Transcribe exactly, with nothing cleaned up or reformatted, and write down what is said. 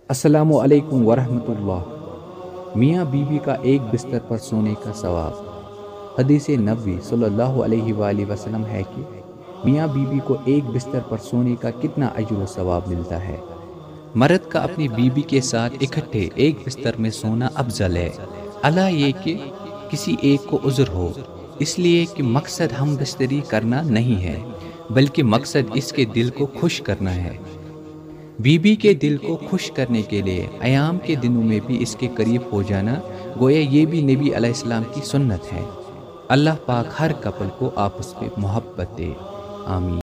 السلام علیکم ورحمۃ اللہ۔ میاں بیوی کا ایک بستر پر سونے کا ثواب۔ حدیث نبوی صلی اللہ علیہ وآلہ وسلم ہے کہ میاں بیوی کو ایک بستر پر سونے کا کتنا اجر و ثواب ملتا ہے۔ مرد کا اپنی بیوی کے ساتھ اکٹھے ایک بستر میں سونا افضل ہے، الا یہ کہ کسی ایک کو عذر ہو، اس لیے کہ مقصد ہم بستری کرنا نہیں ہے بلکہ مقصد اس کے دل کو خوش کرنا ہے۔ بی بی کے دل کو خوش کرنے کے لیے ایام کے دنوں میں بھی اس کے قریب ہو جانا، گویا یہ بھی نبی علیہ السلام کی سنت ہے۔ اللہ پاک ہر کپل کو آپس میں محبت دے، آمین۔